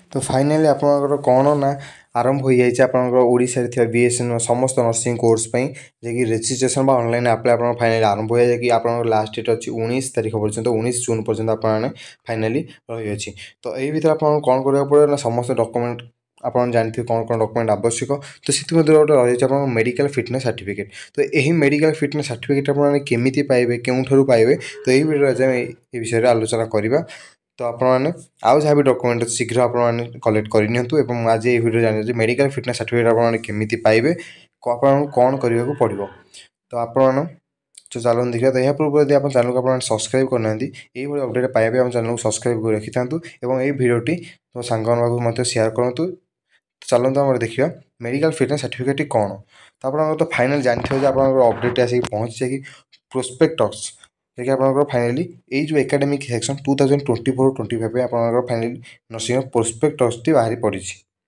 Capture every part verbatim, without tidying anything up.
तो फाइनाली आपनकर कौन ना आरंभ हो जाए आपनकर ओडिशा रे थिबा बीएसएन समस्त नर्सिंग कोर्स पई जे कि रजिस्ट्रेशन बा ऑनलाइन अप्लाई आपन फाइनली आरंभ हो जाए कि आपन लास्ट डेट अछि उन्नीस तारिख पर्यंत उन्नीस जून पर्यंत आपन फाइनली रही अछि। तो एही भीतर आपन कोन करबा पड़े ना समस्त डॉक्यूमेंट आपन जानथि कोन कोन डॉक्यूमेंट आवश्यक। तो सिथि मध्ये गोटे रही अछि आपन मेडिकल फिटनेस सर्टिफिकेट। तो एही मेडिकल फिटनेस सर्टिफिकेट आपन केमिति पाइबे केउठरु पाइबे तो एही वीडियो आज ए विषय रे आलोचना करिबा। तो आपने आउ जहाँ भी डॉक्यूमेंट शीघ्र आपने कलेक्ट करनियंतु एवं आज ये वीडियो जानिए मेडिकल फिटनेस सर्टिफिकेट आपने केमिति पाइबे आपन कौन करने को पड़ो। तो आपन तो चलन देखिए तो यह पूर्व यदि आप चैनल को आप सब्सक्राइब करना ये अपडेट पाइबे आप चैनल को सब्सक्राइब कर रखि था और ये भिडियोटी तो सांग मत शेयर करूँ। तो चलते आम देखा मेडिकल फिटनेस सर्टिफिकेट कौन। तो आप तो फाइनाल जानते हो आप अपडेट आसिक पहुँचे कि प्रोस्पेक्टस देखिए आप फाइनाली ये जो academic section two thousand twenty four twenty five आप फाइनाली नर्सिंग प्रोस्पेक्टस बाहरी पड़ी।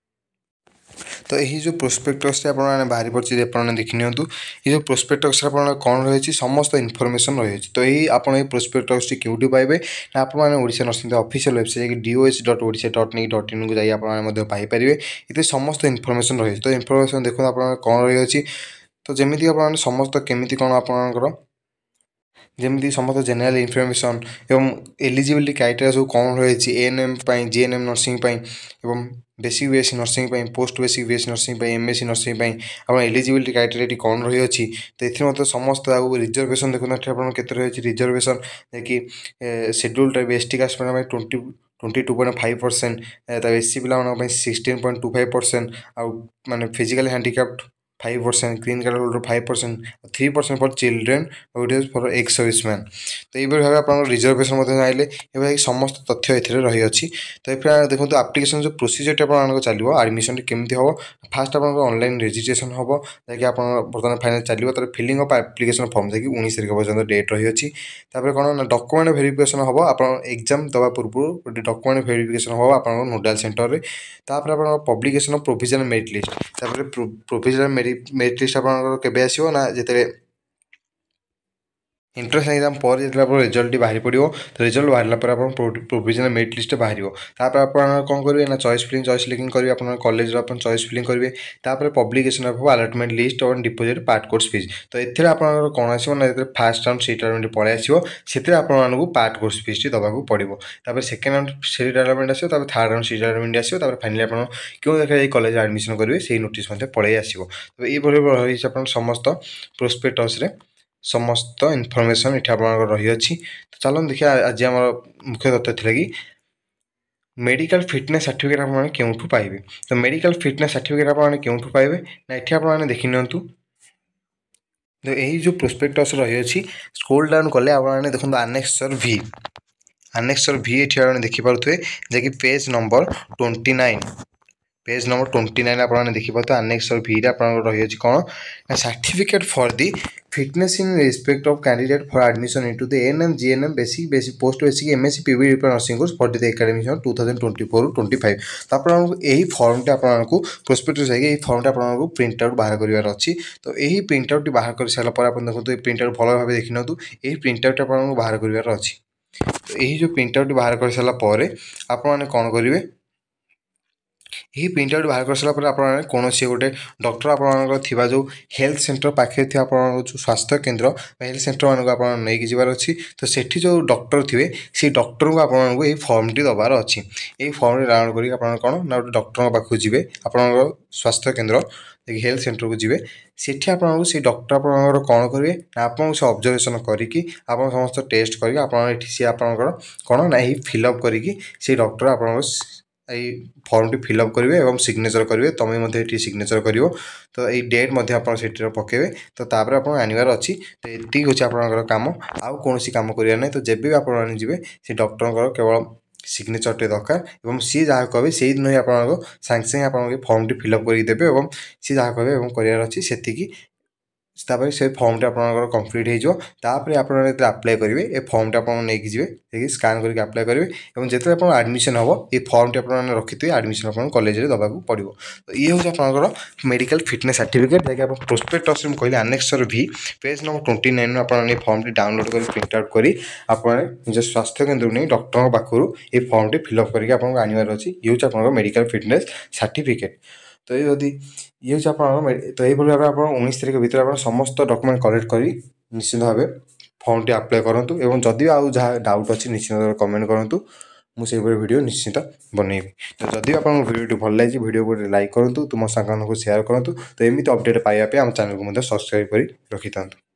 तो यही जो प्रोस्पेक्टस आपने बाहरी पड़ी आपने देखी नियंतु ये जो प्रोस्पेक्टस कौन रही समस्त इनफॉरमेशन रही। तो यही आप प्रोस्पेक्टस क्योंटी पाइबे ना आपने Odisha nursing official website DOS dot Odisha dot नी डॉट इन को जाइए पाइपर ये समस्त इनफॉरमेशन रही। तो इनफॉरमेशन देखो आप कौन रही। तो जमीती आप समस्त केमी कौन आपंकर जमी समस्त जेनराल इनफर्मेशन एवं एलिजिबिलिटी क्राइटेरिया सब कौन रही एएनएम जीएनएम नर्सिंग एवं basic BSc nursing post basic BSc nursing MSc nursing आप एलिजिबिलिटी क्राइटेरिया कौन रही अछि। तो ये समस्त आगे रिजर्वेशन देखो के रही रिजर्वेशन कि schedule type ST caste twenty twenty two point five percent SC पिला sixteen point two five percent आउ माने physically handicapped five percent green card holder five percent three percent for children और for ex service man. तो ये भाव आप reservation चाहले ये समस्त तथ्य ये रही अच्छी। तो ये देखो आप्लिकेशन जो प्रोसीजर आप चलो आडमिशन केमती हम फास्ट आप ऑनलाइन रजिस्ट्रेशन हम जैसे आप बर्तमान फाइनल चलो तर फिलिंग अफ आप्लिकेशन फॉर्म जैसे उन्नीस तारिख पर्यटन डेट रही अच्छी। कौन ना डॉक्यूमेंट वेरिफिकेशन हम आप एग्जाम दवा पूर्व गोटे डॉक्यूमेंट वेरिफिकेशन हम आप नोडाल सेंटर में। तापर आप publication of provisional merit list provisional merit list आपके आसो ना जिते इंट्रेंस एग्जाम पर जो रिजल्ट बाहरी पड़ो। तो रिजल्ट बाहर पर आप प्रोविजनल मेरिट लिस्ट बाहर तापर आप कौन करेंगे ना चॉइस फिलिंग चॉइस लिंकिंग करेंगे आप कॉलेज चॉइस फिलिंग करेंगे। तापर पब्लिकेशन ऑफ अलॉटमेंट लिस्ट और डिपोजिट पार्ट कोर्स फीस। तो ये आप कौन आसो ना फास्ट राउंड सीट अलॉटमेंट पड़े आसो से आपको पार्ट कोर्स फीस देवाक पड़ो। तापर सेकेंड राउंड सीट अलॉटमेंट आसो थर्ड राउंड सीट अलॉटमेंट आसो फाइनली आप क्यों देखा कॉलेज एडमिशन करेंगे से नोटिस पड़े आसो। तो ये रही समस्त प्रोस्पेक्टस रे समस्त इनफॉरमेशन ये रही अच्छी। तो चलो देखिए आज आम मुख्य तथ्य थी कि मेडिकल फिटनेस सर्टिफिकेट आपने क्यों पाइबे। तो मेडिकल फिटनेस सर्टिफिकेट आपने क्यों पाइबे ना ये आपने देखी नियंतु। तो यही जो प्रोस्पेक्टस रही अच्छी स्क्रॉल डाउन कले आपने देखो आनेक्सर भी आनेक्सर भी ये देखिपे जैकि page number twenty nine page number twenty nine आपने देखिए आनेक्सर भी रही अच्छी कौन ना certificate for the fitness in respect of candidate for admission into the ANM GNM basic basic post basic MSc PV nursing course for the academic year two thousand twenty four twenty five. तो आपको यही फॉर्मटी आपको prospectus है फॉर्मटी आपको print out बाहर करार अच्छी। तो यही प्रिंट आउट बाहर कर सारापर आप देखो ये प्रिंट आउट भल भाव देखी नियंतु यही प्रिंट आउट आपको बाहर करार अच्छी। तो यही जो प्रिंट आउट बाहर कर सारापर आपने कौन करेंगे यही प्रिंट आउट बाहर कर सारापर आप कौन गोटे डॉक्टर आपंकर जो हेल्थ सेंटर पाखे थी आप जो स्वास्थ्य केन्द्र हेल्थ सेंटर मानक आप नहीं जबार अच्छी। तो सेठी जो डॉक्टर थे से डॉक्टर को आपको ये फॉर्मटी दबार अच्छी। ये फॉर्म डाउनलोड करके आप कौन ना गोटे डॉक्टर पाखु जी आप स्वास्थ्य केन्द्र हेल्थ सेंटर को जी सेठी आपको से डॉक्टर आपंकर कौन करेंगे ना आपको से ऑब्जर्वेशन करके आप समस्त टेस्ट करके आप सी आपंकर कौन ना यही फिलअप करके से डॉक्टर आप फॉर्म टी फिलअप करेंगे और सिग्नेचर करेंगे तुम ये सिग्नेचर कर। तो ये डेट पकेबे तो तापर आप आनबार अच्छी। तो ये हूँ आप कम आउ कौन कम करा ना। तो जब भी आप से डॉक्टर केवल सिग्नेचर टे दरकार और सी जहाँ कहे से दिन ही आपको सांगे सांगे आप फॉर्म टी फिलअप करदेवे और सी जहाँ कहे करार अच्छी से तापर से फर्मटा आपंकर कम्प्लीट होपर आप आप्लाय करेंगे ए फर्मटा आप नहीं जी स्कान करके आप्लाय करेंगे और जिते आप आडमिशन हम ये फर्म टी आप रखी थे आडमिशन आप कॉलेज में दबाक पड़ो। तो ये हूँ आपंकर मेडिकल फिटनेस सर्टिफिकेट जैसे आप प्रोस्पेक्टस में कहले annexure B page number twenty nine आप फर्म टी डाउनलोड कर प्रिंट आउट कर निज स्वास्थ्य केन्द्र नहीं डॉक्टर पाखु ये फर्म टी फिलअप करके आपको आनबार अच्छी ये हूँ आप मेडिकल फिटनेस सर्टिफिकेट। तो ये जदि ये हूँ आप तो ये भाव आप उन्नीस तारीख भर आप समस्त डॉक्यूमेंट कलेक्ट कर निश्चित भाव फर्म टी आप्लाय करूँ और जदि आउ जहाँ डाउट अच्छी निश्चित भाव कमेंट करूँ मुझे वीडियो निश्चित बनइबी। तो जदि आप वीडियो भल लगी वीडियो को लाइक करूँ तुम सांग को शेयर करूँ तो एमती अपडेट पाइबा आम चैनल को सब्सक्राइब कर रखी था।